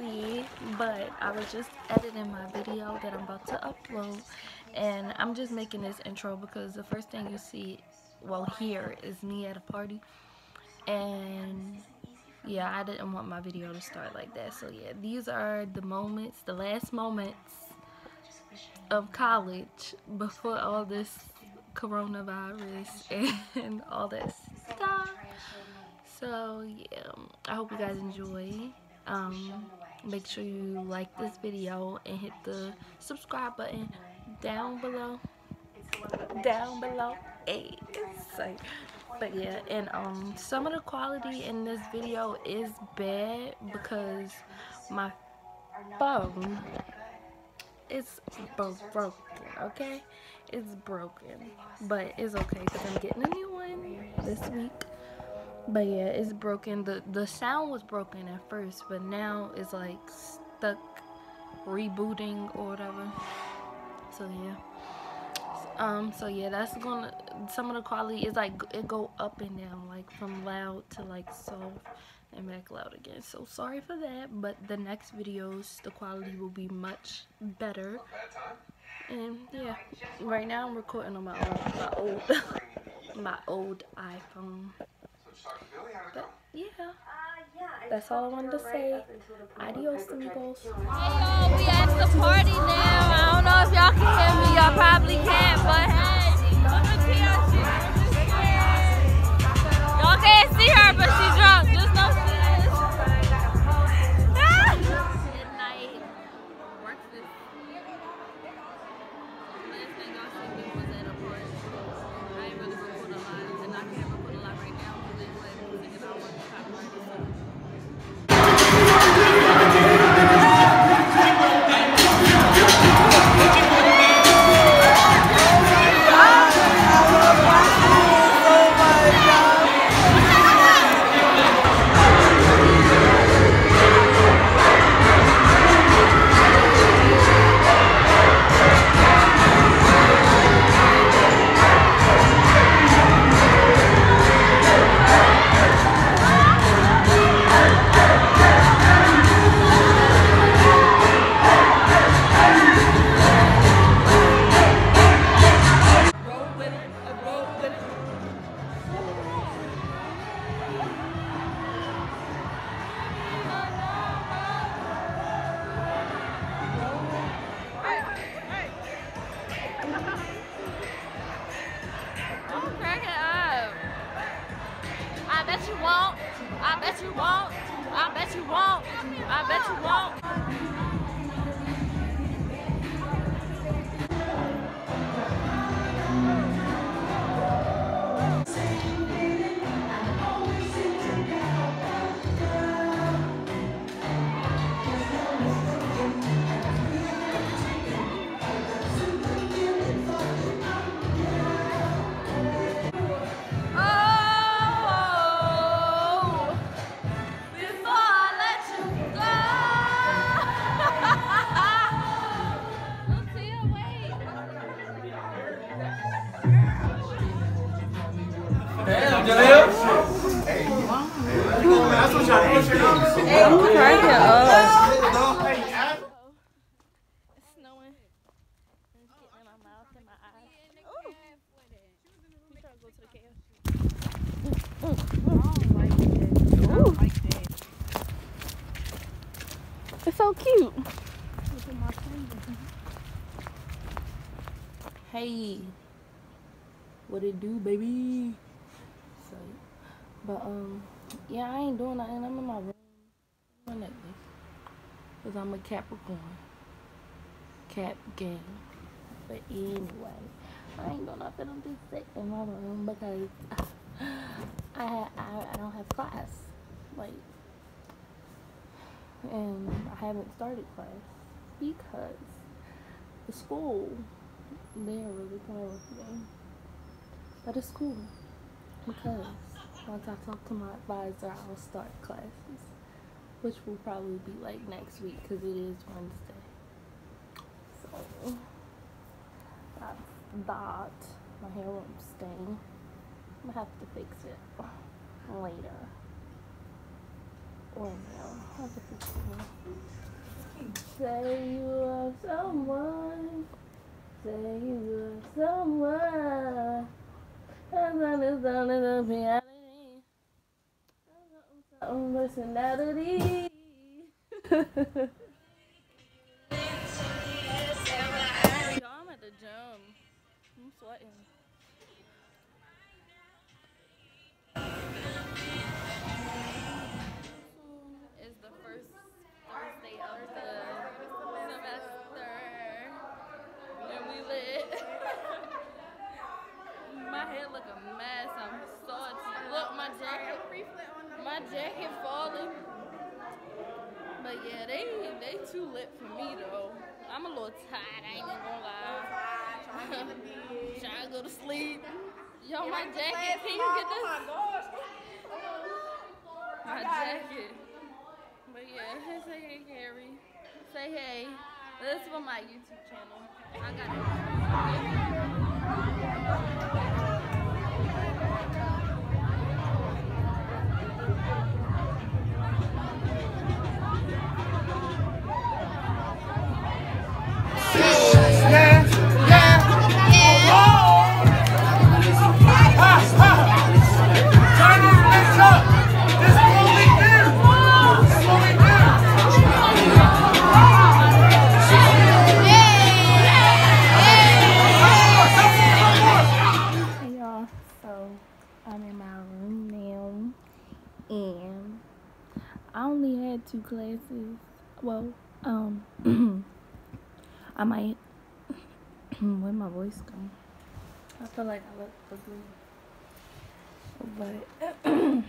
me, but I was just editing my video that I'm about to upload, and I'm just making this intro because the first thing you see, well, here is me at a party, and yeah, I didn't want my video to start like that. So yeah, these are the moments, the last moments of college before all this coronavirus and all that stuff. So yeah, I hope you guys enjoy. Make sure you like this video and hit the subscribe button down below. Down below. Hey, so, but yeah, and some of the quality in this video is bad because my phone is broken. Okay, it's broken, but it's okay because I'm getting a new one this week. But yeah, it's broken. The sound was broken at first, but now it's like stuck rebooting or whatever. So yeah. So yeah, that's gonna, some of the quality is like it go up and down, like from loud to like soft and back loud again. So sorry for that, but the next videos the quality will be much better. And yeah, right now I'm recording on my old my old iPhone. But yeah, that's all I wanted to say. Adios, amigos. Hey y'all, we at the party now. I don't know if y'all can hear me. Y'all probably can't, but hey, look at Tia. Y'all can't see her, but she's drunk. Just know she is. Good night. Breakfast. Last thing y'all see me was at a party. I ain't really record a lot, and I can't record a lot right now because they play music and I want to copyright it. I bet you won't. I bet you won't. I bet you won't. I bet you won't. That's what y'all Hey, crank it up. It's snowing. It's getting in my mouth and my eyes. Ooh. You trying to go to the KFC? I don't like that. It's so cute. Hey, what it do, baby? So, but yeah, I ain't doing nothing. I'm in my room, my necklace, cause I'm a Capricorn, Cap gang. But anyway, I ain't doing nothing. I'm just sitting in my room because I don't have class, like, and I haven't started class because the school, they're really playing with me. But it's cool because once I talk to my advisor, I'll start classes, which will probably be like next week because it is Wednesday. So that's that. My hair won't stain. I'm gonna have to fix it later. Or no. Say you love someone. Say you love someone. And it's done in the reality. Some personality. Y'all, I'm at the gym. I'm sweating. It's the first Thursday of the semester. And we lit. My hair look a mess. I'm salty. Look, my jacket falling. But yeah, they too lit for me though. I'm a little tired, I ain't even gonna lie. Trying to go to sleep. Yo, my jacket, can you get this? My jacket. But yeah, say hey, Carrie. Say hey. This is for my YouTube channel. I got I only had 2 classes. Well, I might. Where'd my voice go? I feel like I look ugly, but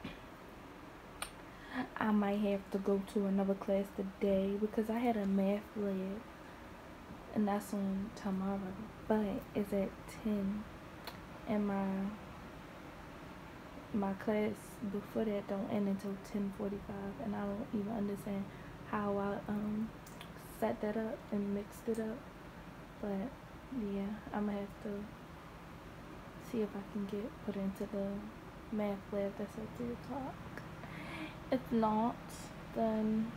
I might have to go to another class today because I had a math lab, and that's on tomorrow. But it's at 10, and my class before that don't end until 10:45, and I don't even understand how I set that up and mixed it up. But yeah, I'm gonna have to see if I can get put into the math lab that's at 3 o'clock. If not, then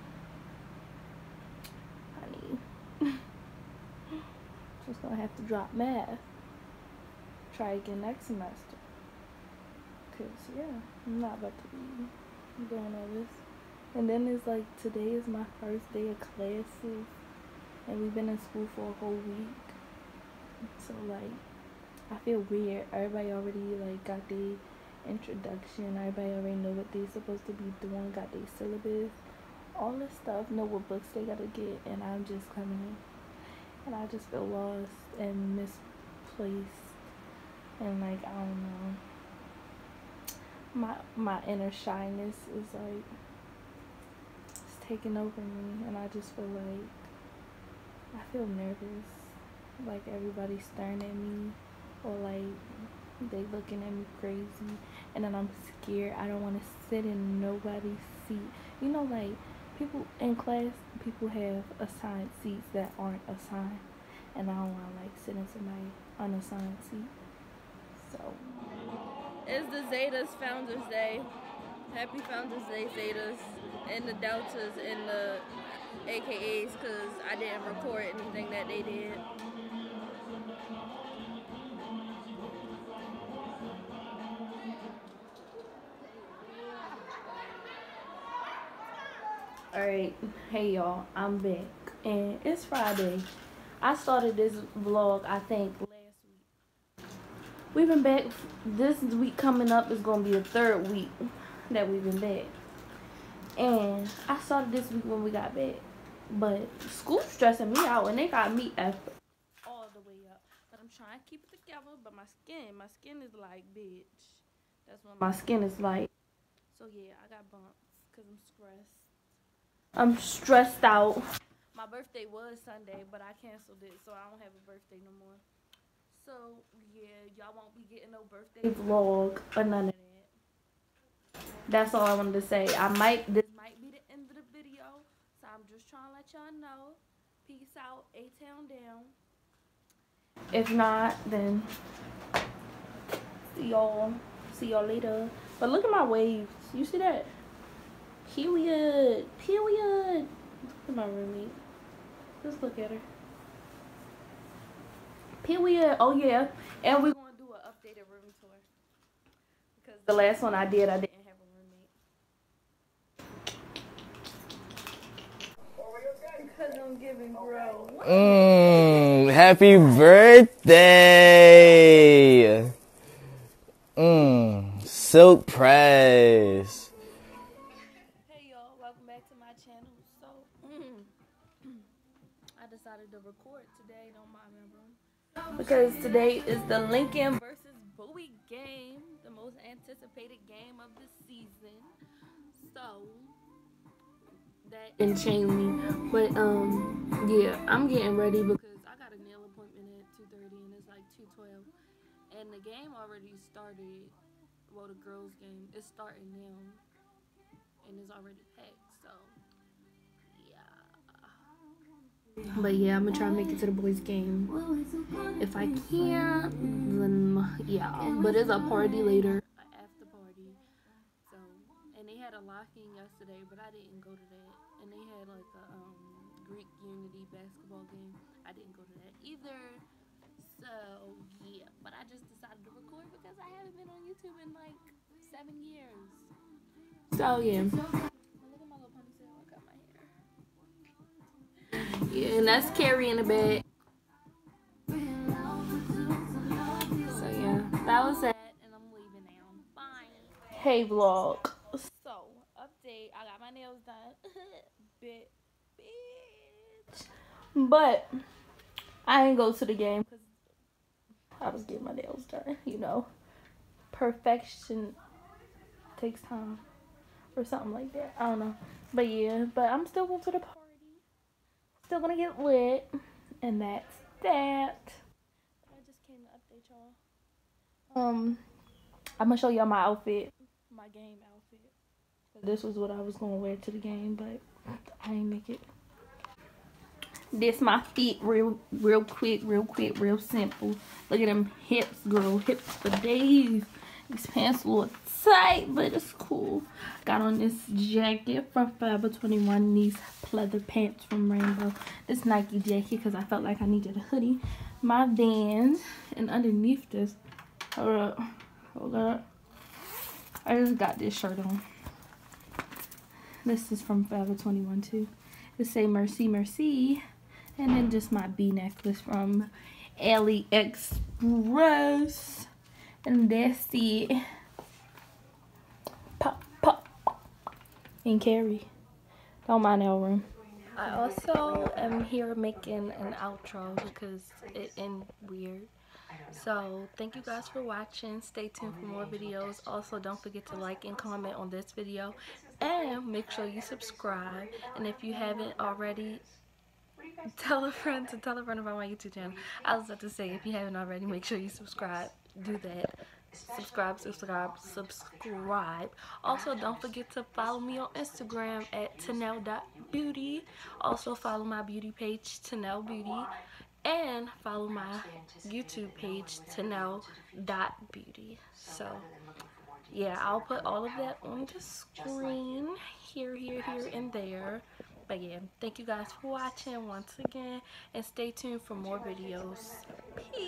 honey, just gonna have to drop math. Try again next semester. Cause yeah, I'm not about to be doing all this. And then it's like today is my first day of classes, and we've been in school for a whole week. So like, I feel weird. Everybody already like got their introduction. Everybody already know what they're supposed to be doing. Got their syllabus, all this stuff. Know what books they gotta get, and I'm just coming in, and I just feel lost and misplaced, and like I don't know. My inner shyness is like it's taking over me, and I just feel like I feel nervous, like everybody's staring at me, or like they looking at me crazy, and then I'm scared. I don't want to sit in nobody's seat. You know, like people in class, people have assigned seats that aren't assigned, and I don't want to like sit in somebody's unassigned seat. So it's the Zetas Founders Day. Happy Founders Day, Zetas, and the Deltas and the AKAs, because I didn't record anything that they did. Alright, hey y'all, I'm back, and it's Friday. I started this vlog, I think, last week. We've been back. This week coming up is going to be the 3rd week that we've been back. And I started this week when we got back. But school's stressing me out, and they got me effort all the way up. But I'm trying to keep it together, but my skin is like, bitch. That's what my skin is like. So yeah, I got bumps because I'm stressed. I'm stressed out. My birthday was Sunday, but I canceled it, so I don't have a birthday no more. So yeah, y'all won't be getting no birthday vlog or none of that. That's all I wanted to say. This might be the end of the video, so I'm just trying to let y'all know. Peace out, A-Town down. If not, then see y'all later. But look at my waves. You see that? Period. Period. Look at my roommate. Just look at her. Period. Oh yeah. And we're gonna do an updated room tour. Because the last one I didn't have a roommate. Because I'm giving bro. Happy birthday! Silk Press. Hey y'all, welcome back to my channel. So, I decided to record today, don't mind me, bro. Because today is the Lincoln versus Bowie game, the most anticipated game of the season. So, that enchained me. But, yeah, I'm getting ready because I got a nail appointment at 2:30 and it's like 2:12. And the game already started. Well, the girls' game is starting now, and it's already packed. So, yeah. But yeah, I'm gonna try to make it to the boys' game. If I can't, then yeah. But it's a party later, an after party. So, and they had a locking yesterday, but I didn't go to that. And they had like a Greek Unity basketball game. I didn't go to that either. So, yeah, but I just decided to record because I haven't been on YouTube in like 7 years. So, yeah. Look at my little ponytail. I got my hair. Yeah, and that's Carrie in the bed. So, yeah, that was it, and I'm leaving now. Bye. Hey, vlog. So, update. I got my nails done. Bitch. But I didn't go to the game because I was getting my nails done, you know. Perfection takes time. Or something like that. I don't know. But yeah, but I'm still going to the party. Still gonna get lit. And that's that. I just came to update y'all. I'm gonna show y'all my outfit. My game outfit. This was what I was gonna wear to the game, but I didn't make it. This my feet real quick, real simple. Look at them hips, girl. Hips for days. These pants a little tight, but it's cool. Got on this jacket from Forever 21. These pleather pants from Rainbow. This Nike jacket because I felt like I needed a hoodie. My Vans. And underneath this, hold up. I just got this shirt on. This is from Forever 21 too. It say Mercy, Mercy. And then just my B necklace from AliExpress. And that's it. Pop, pop. And Carrie. Don't mind our room. I also am here making an outro because it ended weird. So, thank you guys for watching. Stay tuned for more videos. Also, don't forget to like and comment on this video. And make sure you subscribe. And if you haven't already, tell a friend about my YouTube channel. I was about to say, if you haven't already, make sure you subscribe. Do that. Subscribe. Also, don't forget to follow me on Instagram at Tanel.beauty. Also, follow my beauty page, Tanel Beauty. And follow my YouTube page, Tanel.beauty. So, yeah, I'll put all of that on the screen. Here, and there. But yeah, thank you guys for watching once again. And stay tuned for more videos. Peace.